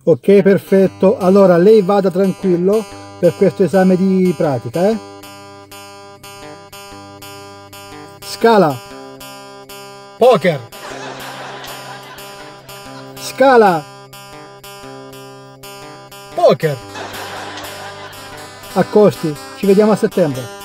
Ok, perfetto. Allora lei vada tranquillo per questo esame di pratica, eh? Scala, Poker. scala, Poker. accosti. Ci vediamo a settembre.